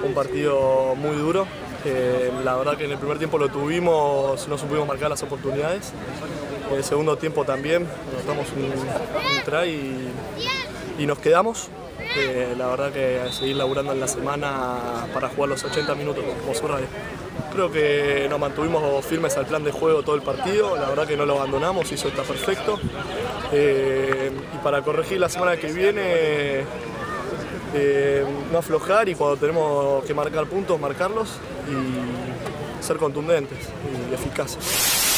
un partido muy duro. La verdad que en el primer tiempo lo tuvimos, no supimos marcar las oportunidades. En el segundo tiempo también, anotamos un try y nos quedamos. La verdad que seguir laburando en la semana para jugar los 80 minutos como Zorra. Creo que nos mantuvimos firmes al plan de juego todo el partido, la verdad que no lo abandonamos y eso está perfecto. Y para corregir la semana que viene, no aflojar y cuando tenemos que marcar puntos, marcarlos y ser contundentes y eficaces.